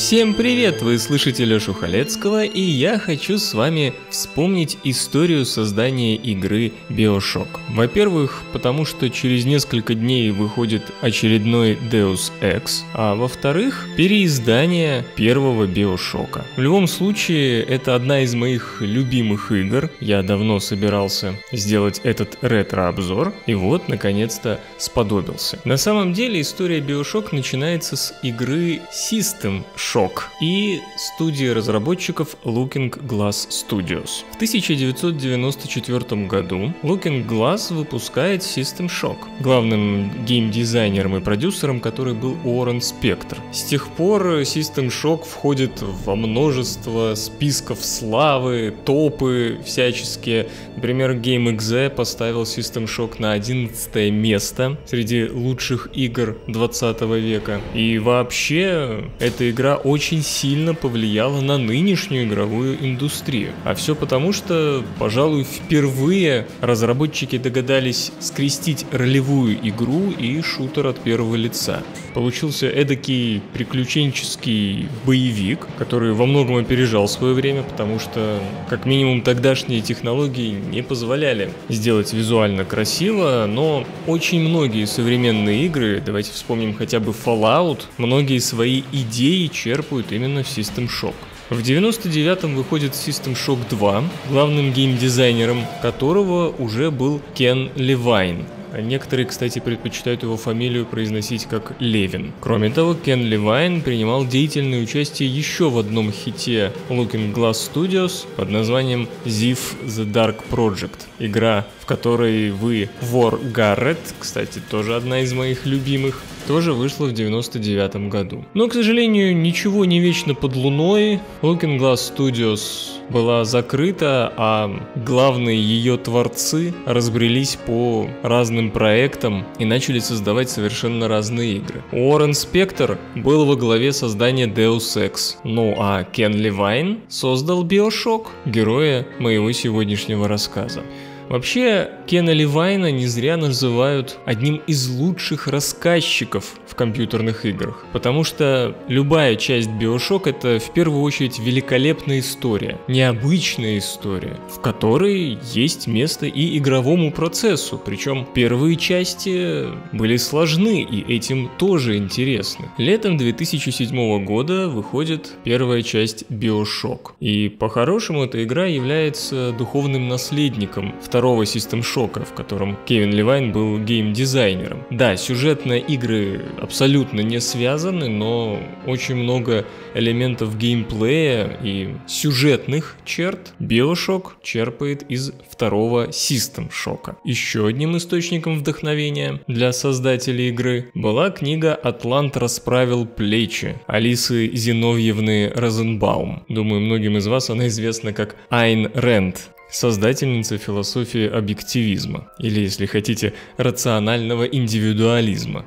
Всем привет! Вы слышите Лёшу Халецкого, и я хочу с вами вспомнить историю создания игры BioShock. Во-первых, потому что через несколько дней выходит очередной Deus Ex, а во-вторых, переиздание первого BioShock. В любом случае, это одна из моих любимых игр. Я давно собирался сделать этот ретро-обзор, и вот, наконец-то, сподобился. На самом деле, история BioShock начинается с игры System Shock и студии разработчиков Looking Glass Studios. В 1994 году Looking Glass выпускает System Shock, главным геймдизайнером и продюсером который был Уоррен Спектр. С тех пор System Shock входит во множество списков славы, топы всяческие. Например, GameXZ поставил System Shock на 11 место среди лучших игр 20 века. И вообще, эта игра очень сильно повлияла на нынешнюю игровую индустрию. А все потому, что, пожалуй, впервые разработчики догадались скрестить ролевую игру и шутер от первого лица. Получился эдакий приключенческий боевик, который во многом опережал свое время, потому что, как минимум, тогдашние технологии не позволяли сделать визуально красиво, но очень многие современные игры, давайте вспомним хотя бы Fallout, многие свои идеи черпают именно в System Shock. В 99-м выходит System Shock 2, главным геймдизайнером которого уже был Кен Левайн. Некоторые, кстати, предпочитают его фамилию произносить как Левин. Кроме того, Кен Левайн принимал деятельное участие еще в одном хите Looking Glass Studios под названием Ziv The Dark Project. Игра, в которой вы вор Гаррет, кстати, тоже одна из моих любимых, тоже вышла в 99 году. Но, к сожалению, ничего не вечно под луной. Looking Glass Studios была закрыта, а главные ее творцы разбрелись по разным проектам и начали создавать совершенно разные игры. Уоррен Спектр был во главе создания Deus Ex, ну а Кен Левайн создал BioShock, героя моего сегодняшнего рассказа. Вообще, Кена Левайна не зря называют одним из лучших рассказчиков в компьютерных играх, потому что любая часть BioShock — это в первую очередь великолепная история, необычная история, в которой есть место и игровому процессу, причем первые части были сложны и этим тоже интересны. Летом 2007 года выходит первая часть BioShock, и по-хорошему эта игра является духовным наследником второго System Shock, в котором Кевин Левайн был геймдизайнером. Да, сюжетно игры абсолютно не связаны, но очень много элементов геймплея и сюжетных черт BioShock черпает из второго System Shock. Еще одним источником вдохновения для создателей игры была книга «Атлант расправил плечи» Алисы Зиновьевны Розенбаум. Думаю, многим из вас она известна как Айн Рэнд, создательница философии объективизма, или, если хотите, рационального индивидуализма.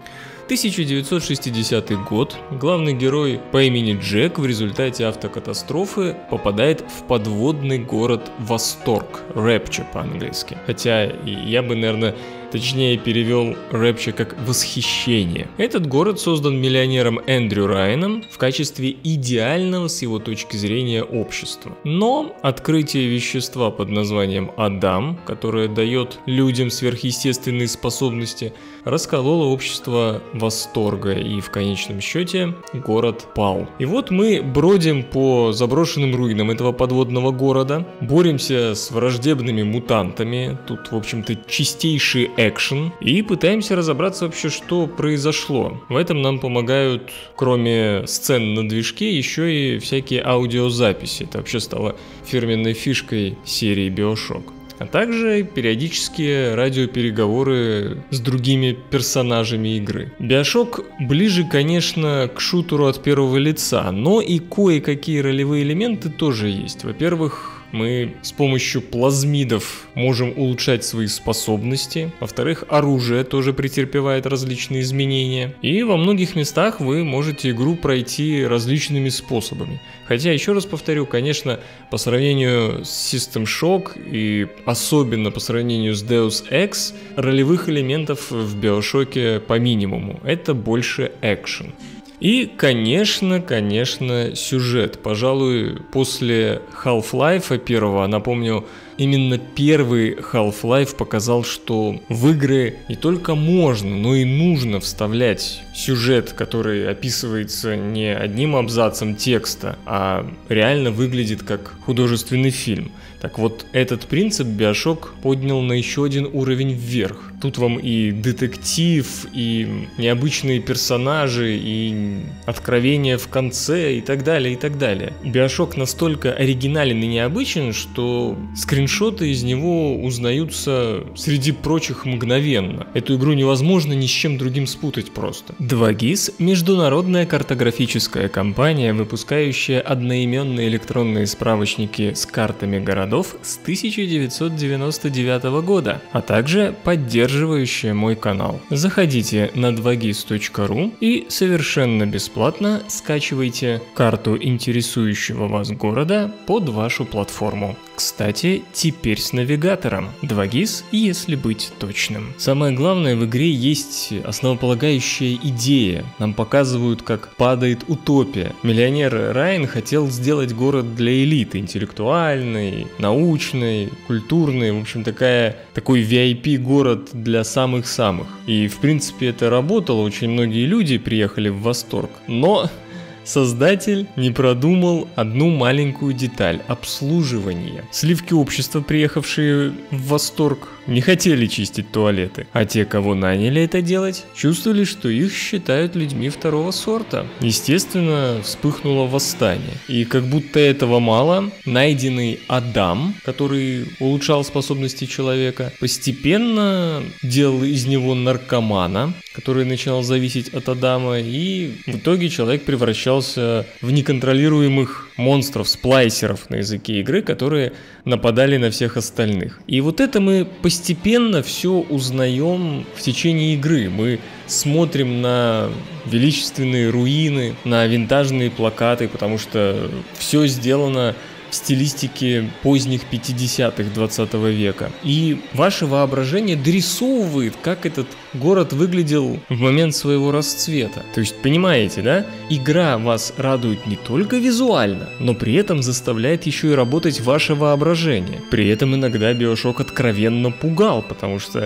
1960 год. Главный герой по имени Джек в результате автокатастрофы попадает в подводный город Восторг, Rapture по-английски. Хотя я бы, наверное, точнее перевел Rapture как «восхищение». Этот город создан миллионером Эндрю Райаном в качестве идеального с его точки зрения общества. Но открытие вещества под названием Адам, которое дает людям сверхъестественные способности, раскололо общество Восторга, и в конечном счете город пал. И вот мы бродим по заброшенным руинам этого подводного города, боремся с враждебными мутантами, тут в общем-то чистейший экшен, и пытаемся разобраться вообще, что произошло. В этом нам помогают, кроме сцен на движке, еще и всякие аудиозаписи. Это вообще стало фирменной фишкой серии BioShock. А также периодические радиопереговоры с другими персонажами игры. BioShock ближе, конечно, к шутеру от первого лица, но и кое-какие ролевые элементы тоже есть. Во-первых, мы с помощью плазмидов можем улучшать свои способности. Во-вторых, оружие тоже претерпевает различные изменения. И во многих местах вы можете игру пройти различными способами. Хотя, еще раз повторю, конечно, по сравнению с System Shock и особенно по сравнению с Deus Ex, ролевых элементов в BioShock по минимуму. Это больше экшен. И, конечно, сюжет. Пожалуй, после Half-Life первого, напомню, именно первый Half-Life показал, что в игры не только можно, но и нужно вставлять сюжет, который описывается не одним абзацем текста, а реально выглядит как художественный фильм. Так вот, этот принцип BioShock поднял на еще один уровень вверх. Тут вам и детектив, и необычные персонажи, и откровения в конце, и так далее, и так далее. BioShock настолько оригинален и необычен, что скриншоты из него узнаются среди прочих мгновенно. Эту игру невозможно ни с чем другим спутать просто. 2GIS – международная картографическая компания, выпускающая одноименные электронные справочники с картами городов с 1999 года, а также поддерживающая мой канал. Заходите на 2gis.ru и совершенно бесплатно скачивайте карту интересующего вас города под вашу платформу. Кстати, теперь с навигатором 2GIS, если быть точным. Самое главное, в игре есть основополагающая идея. Нам показывают, как падает утопия. Миллионер Райан хотел сделать город для элиты, интеллектуальный, научный, культурный, в общем, такой VIP-город для самых-самых. И, в принципе, это работало, очень многие люди приехали в восторг. Но создатель не продумал одну маленькую деталь – обслуживание. Сливки общества, приехавшие в восторг, не хотели чистить туалеты, а те, кого наняли это делать, чувствовали, что их считают людьми второго сорта. Естественно, вспыхнуло восстание. И как будто этого мало, найденный Адам, который улучшал способности человека, постепенно делал из него наркомана, который начинал зависеть от Адама, и в итоге человек превращался в неконтролируемых монстров, сплайсеров на языке игры, которые нападали на всех остальных. И вот это мы постепенно все узнаем в течение игры. Мы смотрим на величественные руины, на винтажные плакаты, потому что все сделано в стилистике поздних 50-х 20 века. И ваше воображение дорисовывает, как этот город выглядел в момент своего расцвета. То есть, понимаете, да? Игра вас радует не только визуально, но при этом заставляет еще и работать ваше воображение. При этом иногда BioShock откровенно пугал, потому что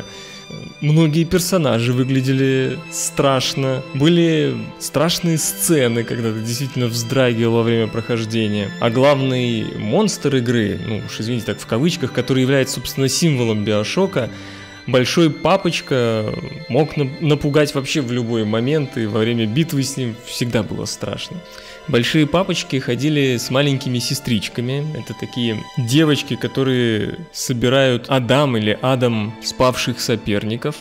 многие персонажи выглядели страшно. Были страшные сцены, когда ты действительно вздрагивал во время прохождения. А главный монстр игры, ну уж извините так в кавычках, который является, собственно, символом BioShock'а, большой папочка, мог напугать вообще в любой момент, и во время битвы с ним всегда было страшно. Большие папочки ходили с маленькими сестричками. Это такие девочки, которые собирают Адам или Адам спавших соперников.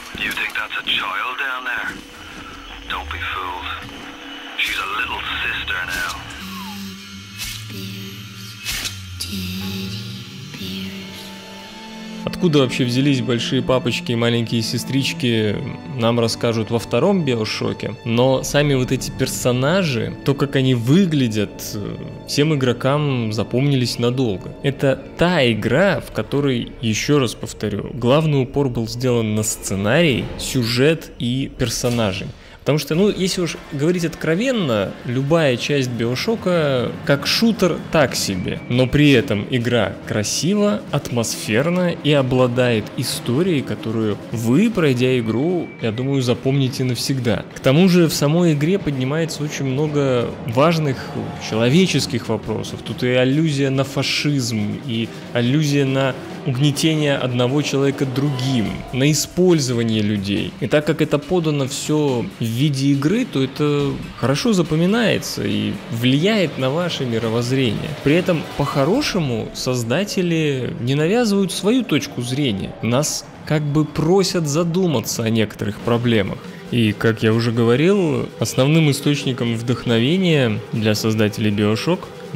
Откуда вообще взялись большие папочки и маленькие сестрички, нам расскажут во втором BioShock'е. Но сами вот эти персонажи, то, как они выглядят, всем игрокам запомнились надолго. Это та игра, в которой, еще раз повторю, главный упор был сделан на сценарий, сюжет и персонажей. Потому что, если уж говорить откровенно, любая часть BioShock'а как шутер так себе, но при этом игра красива, атмосферна и обладает историей, которую вы, пройдя игру, я думаю, запомните навсегда. К тому же в самой игре поднимается очень много важных человеческих вопросов. Тут и аллюзия на фашизм, и аллюзия на угнетение одного человека другим, на использование людей. И так как это подано все в виде игры, то это хорошо запоминается и влияет на ваше мировоззрение. При этом, по-хорошему, создатели не навязывают свою точку зрения. Нас как бы просят задуматься о некоторых проблемах. И, как я уже говорил, основным источником вдохновения для создателей BioShock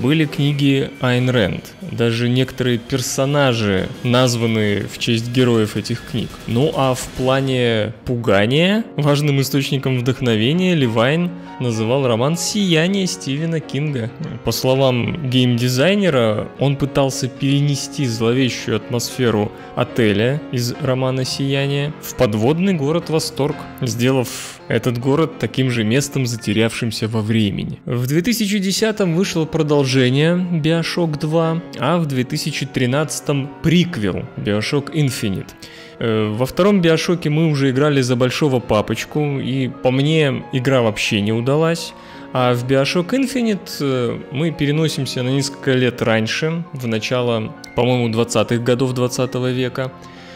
были книги Айн Рэнд. Даже некоторые персонажи названы в честь героев этих книг. Ну а в плане пугания важным источником вдохновения Левайн называл роман «Сияние» Стивена Кинга. По словам геймдизайнера, он пытался перенести зловещую атмосферу отеля из романа «Сияние» в подводный город Восторг, сделав этот город таким же местом, затерявшимся во времени. В 2010-м вышло продолжение BioShock 2, а в 2013-м приквел BioShock Infinite. Во втором Биошоке мы уже играли за большого папочку, и по мне игра вообще не удалась. А в Bioshock Infinite мы переносимся на несколько лет раньше, в начало, по-моему, 20-х годов 20 века.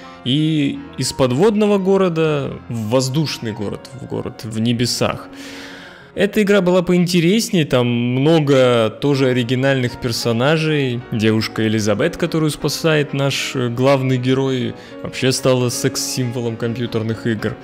И из подводного города в воздушный город, в город в небесах. Эта игра была поинтереснее, там много тоже оригинальных персонажей. Девушка Элизабет, которую спасает наш главный герой, вообще стала секс-символом компьютерных игр.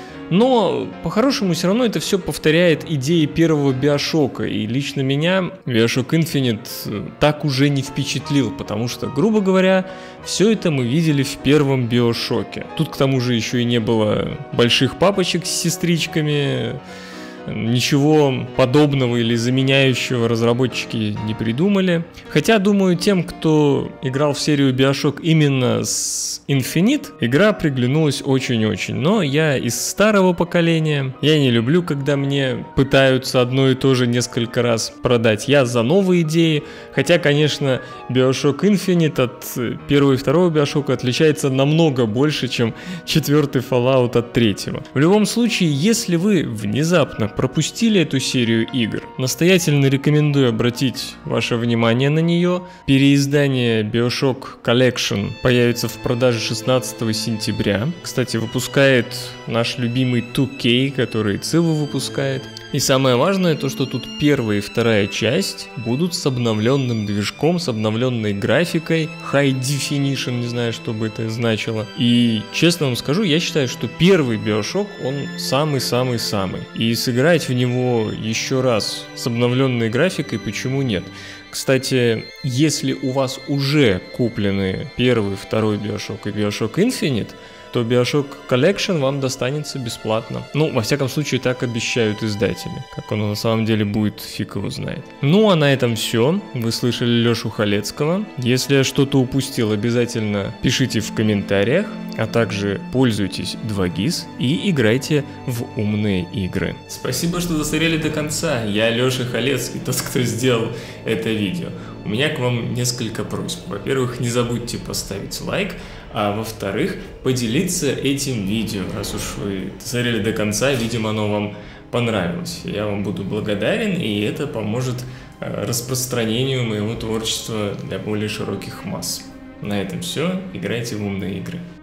Но, по-хорошему, все равно это все повторяет идеи первого Биошока, и лично меня Bioshock Infinite так уже не впечатлил, потому что, грубо говоря, все это мы видели в первом Биошоке. Тут, к тому же, еще и не было больших папочек с сестричками. Ничего подобного или заменяющего разработчики не придумали. Хотя, думаю, тем, кто играл в серию Bioshock именно с Infinite, игра приглянулась очень-очень. Но я из старого поколения. Я не люблю, когда мне пытаются одно и то же несколько раз продать. Я за новые идеи. Хотя, конечно, Bioshock Infinite от первого и второго Bioshock отличается намного больше, чем четвертый Fallout от третьего. В любом случае, если вы внезапно пропустили эту серию игр, настоятельно рекомендую обратить ваше внимание на нее. Переиздание Bioshock Collection появится в продаже 16 сентября. Кстати, выпускает наш любимый 2K, который Циву выпускает. И самое важное то, что тут первая и вторая часть будут с обновленным движком, с обновленной графикой, High Definition, не знаю, что бы это значило. И честно вам скажу, я считаю, что первый Bioshock, он самый-самый-самый. И сыграть в него еще раз с обновленной графикой, почему нет? Кстати, если у вас уже куплены первый, второй Bioshock и Bioshock Infinite, то Bioshock Collection вам достанется бесплатно. Ну, во всяком случае, так обещают издатели. Как оно на самом деле будет, фиг его знает. Ну, а на этом все. Вы слышали Лешу Халецкого. Если я что-то упустил, обязательно пишите в комментариях. А также пользуйтесь 2GIS и играйте в умные игры. Спасибо, что досмотрели до конца. Я Леша Халецкий, тот, кто сделал это видео. У меня к вам несколько просьб. Во-первых, не забудьте поставить лайк, а во-вторых, поделиться этим видео. Раз уж вы досмотрели до конца, видимо, оно вам понравилось. Я вам буду благодарен, и это поможет распространению моего творчества для более широких масс. На этом все. Играйте в умные игры.